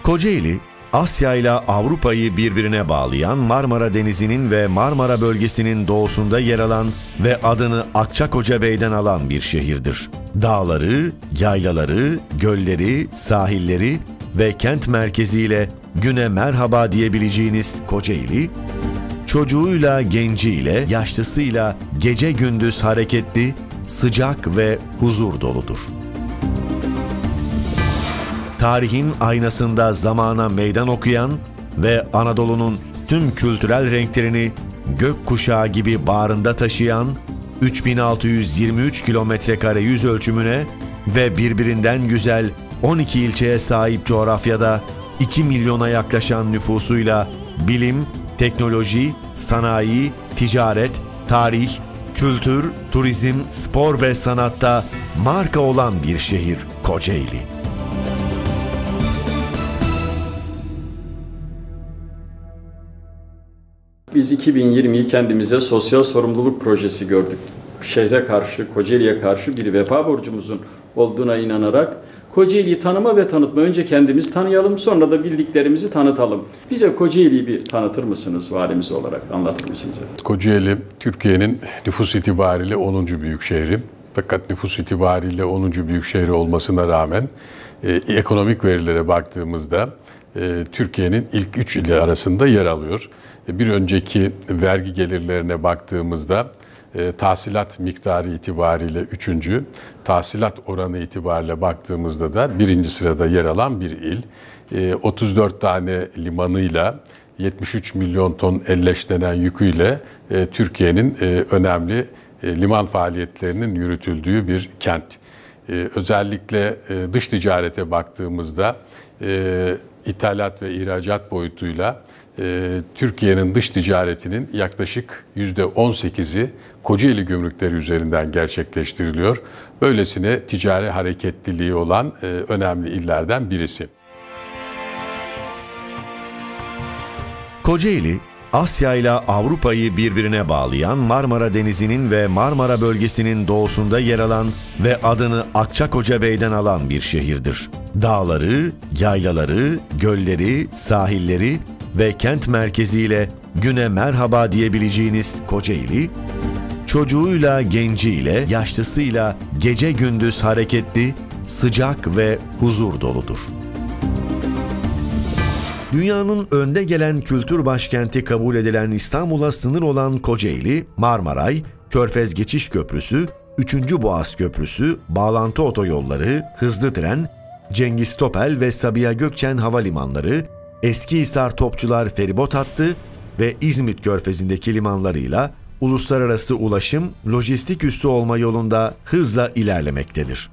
Kocaeli, Asya ile Avrupa'yı birbirine bağlayan Marmara Denizi'nin ve Marmara bölgesinin doğusunda yer alan ve adını Akçakocabey'den alan bir şehirdir. Dağları, yaylaları, gölleri, sahilleri ve kent merkeziyle güne merhaba diyebileceğiniz Kocaeli, çocuğuyla, genciyle, yaşlısıyla gece gündüz hareketli, sıcak ve huzur doludur. Tarihin aynasında zamana meydan okuyan ve Anadolu'nun tüm kültürel renklerini gökkuşağı gibi bağrında taşıyan 3623 kilometrekare yüz ölçümüne ve birbirinden güzel 12 ilçeye sahip coğrafyada 2 milyona yaklaşan nüfusuyla bilim, teknoloji, sanayi, ticaret, tarih, kültür, turizm, spor ve sanatta marka olan bir şehir Kocaeli. Biz 2020'yi kendimize sosyal sorumluluk projesi gördük. Şehre karşı, Kocaeli'ye karşı bir vefa borcumuzun olduğuna inanarak Kocaeli'yi tanıma ve tanıtma. Önce kendimizi tanıyalım, sonra da bildiklerimizi tanıtalım. Bize Kocaeli'yi bir tanıtır mısınız valimiz olarak, anlatır mısınız? Kocaeli, Türkiye'nin nüfus itibariyle 10. büyük şehri. Fakat nüfus itibariyle 10. büyük şehri olmasına rağmen ekonomik verilere baktığımızda Türkiye'nin ilk 3 ili arasında yer alıyor. Bir önceki vergi gelirlerine baktığımızda tahsilat miktarı itibariyle 3. tahsilat oranı itibariyle baktığımızda da 1. sırada yer alan bir il. 34 tane limanıyla 73 milyon ton elleşlenen yüküyle Türkiye'nin önemli liman faaliyetlerinin yürütüldüğü bir kent. Özellikle dış ticarete baktığımızda ithalat ve ihracat boyutuyla Türkiye'nin dış ticaretinin yaklaşık %18'i Kocaeli gümrükleri üzerinden gerçekleştiriliyor. Böylesine ticari hareketliliği olan önemli illerden birisi. Kocaeli, Asya ile Avrupa'yı birbirine bağlayan Marmara Denizi'nin ve Marmara bölgesinin doğusunda yer alan ve adını Akçakocabey'den alan bir şehirdir. Dağları, yaylaları, gölleri, sahilleri ve kent merkeziyle güne merhaba diyebileceğiniz Kocaeli, çocuğuyla, genciyle, yaşlısıyla gece gündüz hareketli, sıcak ve huzur doludur. Dünyanın önde gelen kültür başkenti kabul edilen İstanbul'a sınır olan Kocaeli, Marmaray, Körfez Geçiş Köprüsü, 3. Boğaz Köprüsü, bağlantı otoyolları, hızlı tren, Cengiz Topel ve Sabiha Gökçen havalimanları, Eskihisar Topçular feribot hattı ve İzmit Körfezi'ndeki limanlarıyla uluslararası ulaşım, lojistik üssü olma yolunda hızla ilerlemektedir.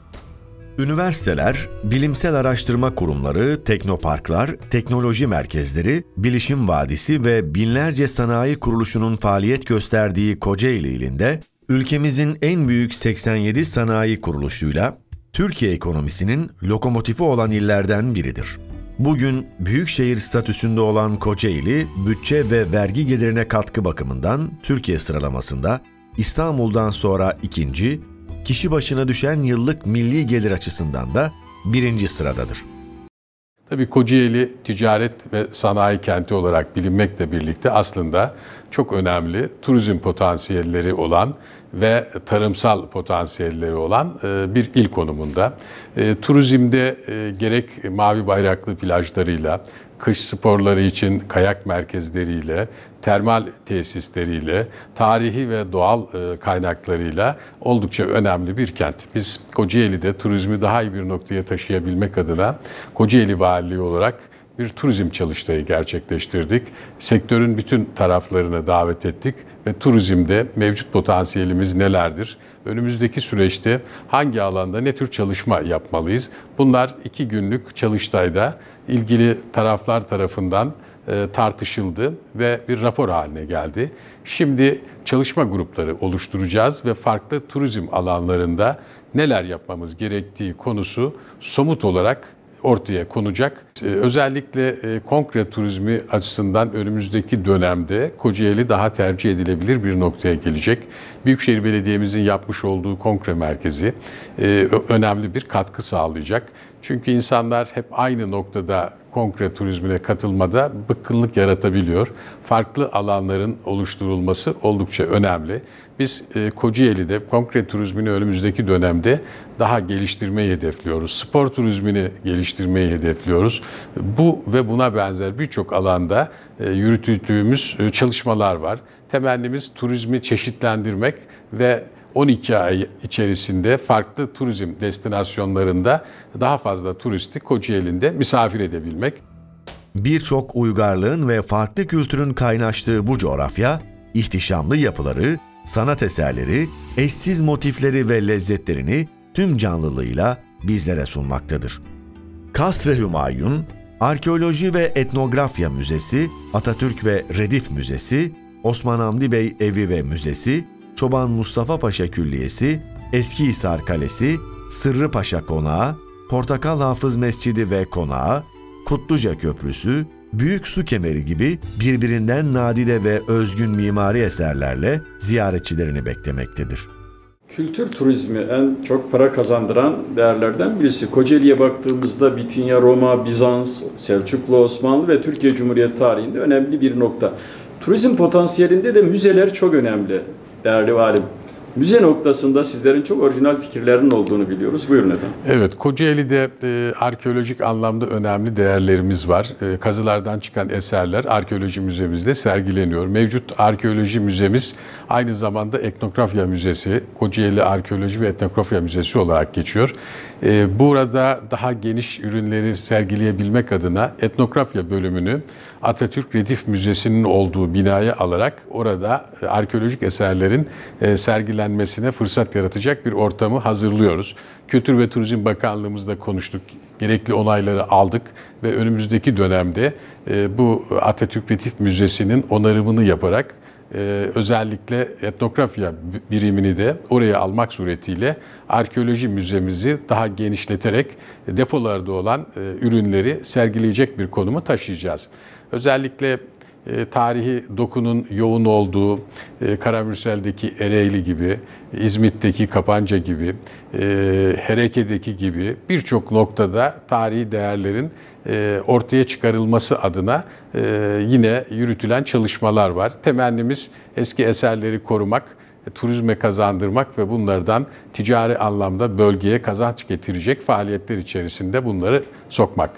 Üniversiteler, bilimsel araştırma kurumları, teknoparklar, teknoloji merkezleri, bilişim vadisi ve binlerce sanayi kuruluşunun faaliyet gösterdiği Kocaeli ilinde, ülkemizin en büyük 87 sanayi kuruluşuyla Türkiye ekonomisinin lokomotifi olan illerden biridir. Bugün büyükşehir statüsünde olan Kocaeli, bütçe ve vergi gelirine katkı bakımından Türkiye sıralamasında İstanbul'dan sonra 2. kişi başına düşen yıllık milli gelir açısından da 1. sıradadır. Tabii Kocaeli ticaret ve sanayi kenti olarak bilinmekle birlikte aslında çok önemli turizm potansiyelleri olan ve tarımsal potansiyelleri olan bir il konumunda. Turizmde gerek mavi bayraklı plajlarıyla, kış sporları için kayak merkezleriyle, termal tesisleriyle, tarihi ve doğal kaynaklarıyla oldukça önemli bir kent. Biz Kocaeli'de turizmi daha iyi bir noktaya taşıyabilmek adına Kocaeli Valiliği olarak bir turizm çalıştayı gerçekleştirdik. Sektörün bütün taraflarını davet ettik ve turizmde mevcut potansiyelimiz nelerdir? Önümüzdeki süreçte hangi alanda ne tür çalışma yapmalıyız? Bunlar 2 günlük çalıştayda ilgili taraflar tarafından tartışıldı ve bir rapor haline geldi. Şimdi çalışma grupları oluşturacağız ve farklı turizm alanlarında neler yapmamız gerektiği konusu somut olarak ortaya konacak. Özellikle kongre turizmi açısından önümüzdeki dönemde Kocaeli daha tercih edilebilir bir noktaya gelecek. Büyükşehir Belediye'mizin yapmış olduğu kongre merkezi önemli bir katkı sağlayacak. Çünkü insanlar hep aynı noktada kongre turizmine katılmada bıkkınlık yaratabiliyor. Farklı alanların oluşturulması oldukça önemli. Biz Kocaeli'de kongre turizmini önümüzdeki dönemde daha geliştirmeyi hedefliyoruz. Spor turizmini geliştirmeyi hedefliyoruz. Bu ve buna benzer birçok alanda yürüttüğümüz çalışmalar var. Temennimiz turizmi çeşitlendirmek ve 12 ay içerisinde farklı turizm destinasyonlarında daha fazla turisti Kocaeli'nde misafir edebilmek. Birçok uygarlığın ve farklı kültürün kaynaştığı bu coğrafya, ihtişamlı yapıları, sanat eserleri, eşsiz motifleri ve lezzetlerini tüm canlılığıyla bizlere sunmaktadır. Kasr-ı Hümayun, Arkeoloji ve Etnografya Müzesi, Atatürk ve Redif Müzesi, Osman Hamdi Bey Evi ve Müzesi, Çoban Mustafa Paşa Külliyesi, Eskihisar Kalesi, Sırrı Paşa Konağı, Portakal Hafız Mescidi ve Konağı, Kutluca Köprüsü, Büyük Su Kemeri gibi birbirinden nadide ve özgün mimari eserlerle ziyaretçilerini beklemektedir. Kültür turizmi en çok para kazandıran değerlerden birisi. Kocaeli'ye baktığımızda Bitinya, Roma, Bizans, Selçuklu, Osmanlı ve Türkiye Cumhuriyeti tarihinde önemli bir nokta. Turizm potansiyelinde de müzeler çok önemli değerli valim. Müze noktasında sizlerin çok orijinal fikirlerinin olduğunu biliyoruz. Buyurun efendim. Evet, Kocaeli'de arkeolojik anlamda önemli değerlerimiz var. Kazılardan çıkan eserler arkeoloji müzemizde sergileniyor. Mevcut arkeoloji müzemiz aynı zamanda etnografya müzesi, Kocaeli Arkeoloji ve Etnografya Müzesi olarak geçiyor. Burada daha geniş ürünleri sergileyebilmek adına etnografya bölümünü Atatürk Redif Müzesi'nin olduğu binaya alarak orada arkeolojik eserlerin sergilenmesine fırsat yaratacak bir ortamı hazırlıyoruz. Kültür ve Turizm Bakanlığımızla konuştuk. Gerekli onayları aldık ve önümüzdeki dönemde bu Atatürk Redif Müzesi'nin onarımını yaparak özellikle etnografya birimini de oraya almak suretiyle arkeoloji müzemizi daha genişleterek depolarda olan ürünleri sergileyecek bir konumu taşıyacağız. Özellikle tarihi dokunun yoğun olduğu Karamürsel'deki Ereğli gibi, İzmit'teki Kapanca gibi, Hereke'deki gibi birçok noktada tarihi değerlerin ortaya çıkarılması adına yine yürütülen çalışmalar var. Temennimiz eski eserleri korumak, turizme kazandırmak ve bunlardan ticari anlamda bölgeye kazanç getirecek faaliyetler içerisinde bunları sokmak.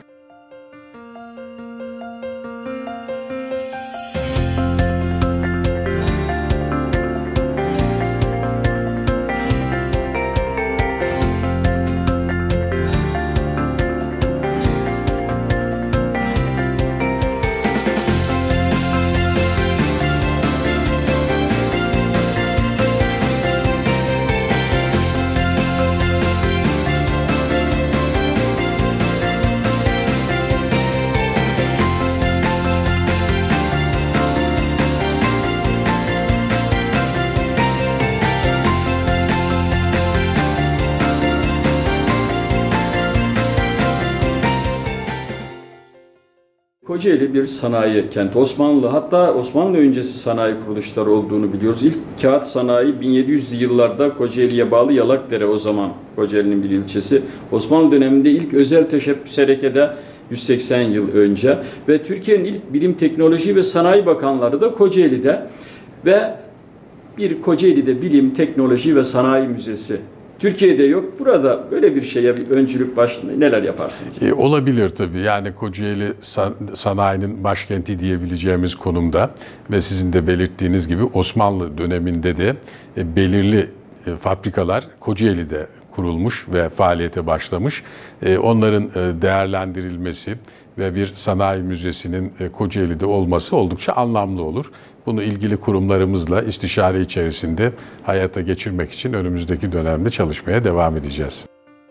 Kocaeli bir sanayi kenti. Osmanlı, hatta Osmanlı öncesi sanayi kuruluşları olduğunu biliyoruz. İlk kağıt sanayi 1700'lü yıllarda Kocaeli'ye bağlı Yalakdere, o zaman Kocaeli'nin bir ilçesi. Osmanlı döneminde ilk özel teşebbüs harekede 180 yıl önce ve Türkiye'nin ilk Bilim, Teknoloji ve Sanayi Bakanları da Kocaeli'de ve bir Kocaeli'de Bilim, Teknoloji ve Sanayi Müzesi. Türkiye'de yok. Burada böyle bir şeye bir öncülük başında neler yaparsınız? Olabilir tabii. Yani Kocaeli sanayinin başkenti diyebileceğimiz konumda ve sizin de belirttiğiniz gibi Osmanlı döneminde de belirli fabrikalar Kocaeli'de kurulmuş ve faaliyete başlamış. Onların değerlendirilmesi ve bir sanayi müzesinin Kocaeli'de olması oldukça anlamlı olur. Bunu ilgili kurumlarımızla istişare içerisinde hayata geçirmek için önümüzdeki dönemde çalışmaya devam edeceğiz.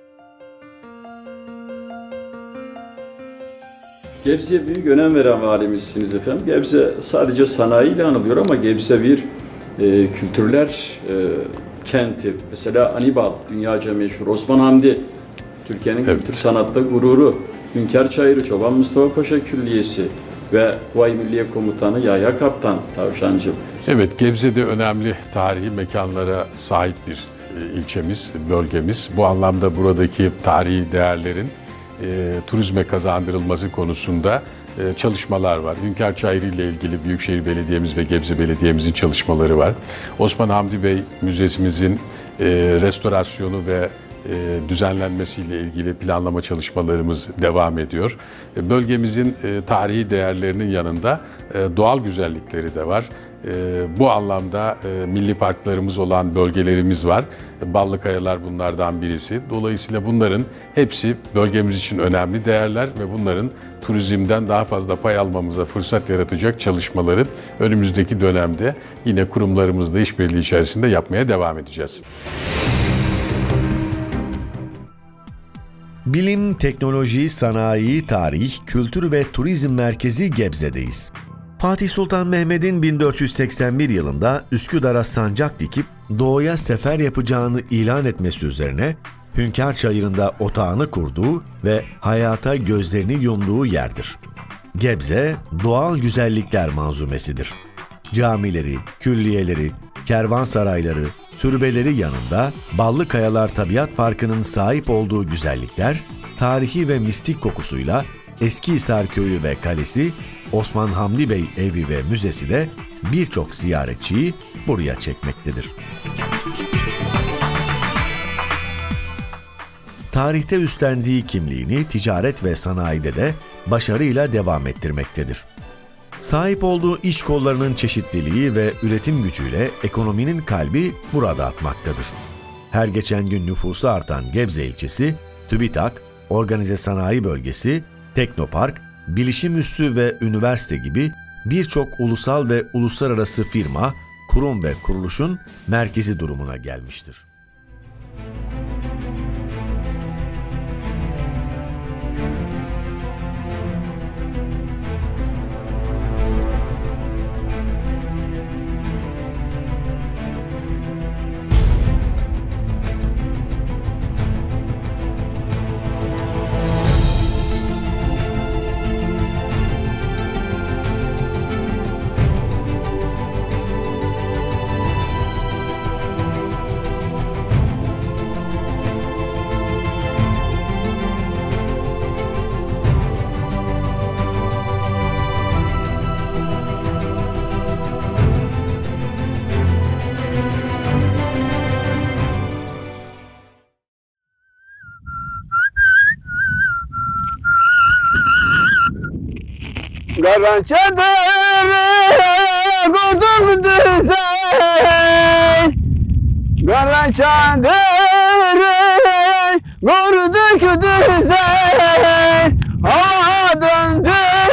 Gebze'ye büyük önem veren valimizsiniz efendim. Gebze sadece sanayiyle anılıyor ama Gebze bir kültürler kenti. Mesela Anibal, dünyaca meşhur. Osman Hamdi, Türkiye'nin kültür sanatta gururu. Hünkar Çayırı, Çoban Mustafa Paşa Külliyesi. ve Kuvayi Milliye Komutanı Yahya Kaptan Tavşancıl. Evet, Gebze'de önemli tarihi mekanlara sahip bir ilçemiz, bölgemiz. Bu anlamda buradaki tarihi değerlerin turizme kazandırılması konusunda çalışmalar var. Hünkârçayırı ile ilgili Büyükşehir Belediye'miz ve Gebze Belediye'mizin çalışmaları var. Osman Hamdi Bey Müzesimizin restorasyonu ve düzenlenmesiyle ilgili planlama çalışmalarımız devam ediyor. Bölgemizin tarihi değerlerinin yanında doğal güzellikleri de var. Bu anlamda milli parklarımız olan bölgelerimiz var. Ballıkayalar bunlardan birisi. Dolayısıyla bunların hepsi bölgemiz için önemli değerler ve bunların turizmden daha fazla pay almamıza fırsat yaratacak çalışmaları önümüzdeki dönemde yine kurumlarımızla işbirliği içerisinde yapmaya devam edeceğiz. Bilim, teknoloji, sanayi, tarih, kültür ve turizm merkezi Gebze'deyiz. Fatih Sultan Mehmet'in 1481 yılında Üsküdar'a sancak dikip doğuya sefer yapacağını ilan etmesi üzerine Hünkârçayırı'nda otağını kurduğu ve hayata gözlerini yumduğu yerdir. Gebze, doğal güzellikler manzumesidir. Camileri, külliyeleri, kervansarayları, türbeleri yanında Ballıkayalar Tabiat Parkı'nın sahip olduğu güzellikler, tarihi ve mistik kokusuyla Eskihisar Köyü ve Kalesi, Osman Hamdi Bey Evi ve Müzesi de birçok ziyaretçiyi buraya çekmektedir. Tarihte üstlendiği kimliğini ticaret ve sanayide de başarıyla devam ettirmektedir. Sahip olduğu iş kollarının çeşitliliği ve üretim gücüyle ekonominin kalbi burada atmaktadır. Her geçen gün nüfusu artan Gebze ilçesi, TÜBİTAK, Organize Sanayi Bölgesi, Teknopark, bilişim üssü ve üniversite gibi birçok ulusal ve uluslararası firma, kurum ve kuruluşun merkezi durumuna gelmiştir. Karan çadırı kurduk düzen, karan çadırı kurduk düzen, hava döndü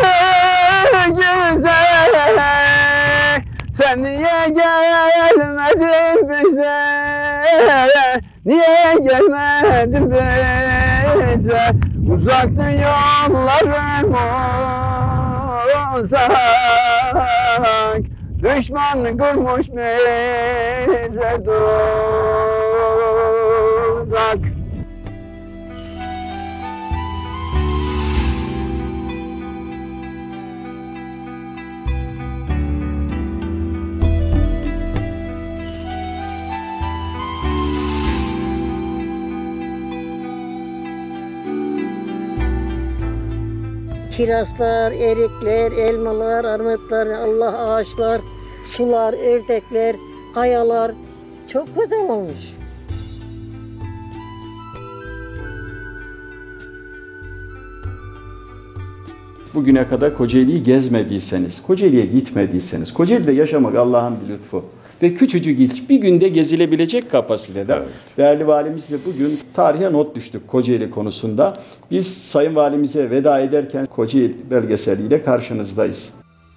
güzel. Sen niye gelmedin bize, niye gelmedin bize? Uzaktı yollarım uzak, düşman kurmuş bize tuzak. Kirazlar, erikler, elmalar, armutlar, Allah ağaçlar, sular, ördekler, kayalar çok güzel olmuş. Bugüne kadar Kocaeli'yi gezmediyseniz, Kocaeli'ye gitmediyseniz, Kocaeli'de yaşamak Allah'ın bir lütfu. Ve küçücük ilçe bir günde gezilebilecek kapasitede. Evet. Değerli valimizle bugün tarihe not düştük Kocaeli konusunda. Biz Sayın Valimize veda ederken Kocaeli belgeseliyle karşınızdayız.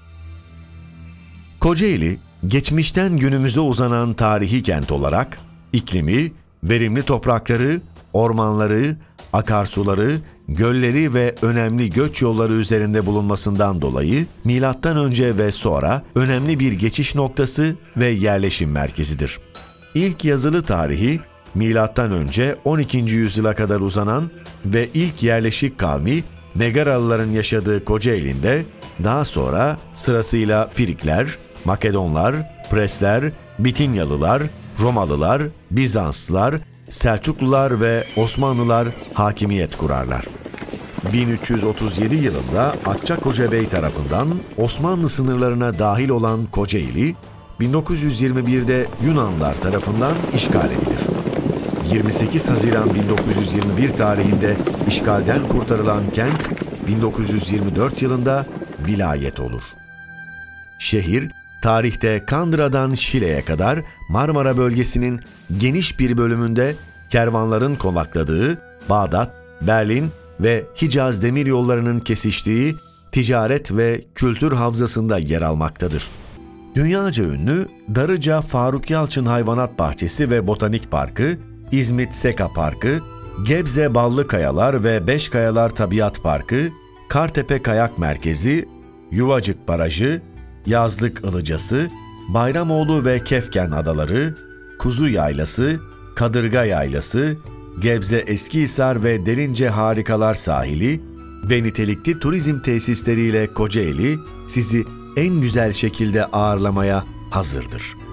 Kocaeli, geçmişten günümüze uzanan tarihi kent olarak iklimi, verimli toprakları, ormanları, akarsuları, gölleri ve önemli göç yolları üzerinde bulunmasından dolayı milattan önce ve sonra önemli bir geçiş noktası ve yerleşim merkezidir. İlk yazılı tarihi milattan önce 12. yüzyıla kadar uzanan ve ilk yerleşik kavmi Megaralıların yaşadığı Kocaeli'nde daha sonra sırasıyla Frikler, Makedonlar, Presler, Bitinyalılar, Romalılar, Bizanslılar, Selçuklular ve Osmanlılar hakimiyet kurarlar. 1337 yılında Akçakoca Bey tarafından Osmanlı sınırlarına dahil olan Kocaeli, 1921'de Yunanlılar tarafından işgal edilir. 28 Haziran 1921 tarihinde işgalden kurtarılan kent, 1924 yılında vilayet olur. Şehir, tarihte Kandıra'dan Şile'ye kadar Marmara bölgesinin geniş bir bölümünde kervanların konakladığı, Bağdat, Berlin ve Hicaz demiryollarının kesiştiği ticaret ve kültür havzasında yer almaktadır. Dünyaca ünlü Darıca Faruk Yalçın Hayvanat Bahçesi ve Botanik Parkı, İzmit Seka Parkı, Gebze Ballı Kayalar ve Beşkayalar Tabiat Parkı, Kartepe Kayak Merkezi, Yuvacık Barajı, Yazlık Ilıcası, Bayramoğlu ve Kefken Adaları, Kuzu Yaylası, Kadırga Yaylası, Gebze Eskihisar ve Derince Harikalar Sahili ve nitelikli turizm tesisleriyle Kocaeli sizi en güzel şekilde ağırlamaya hazırdır.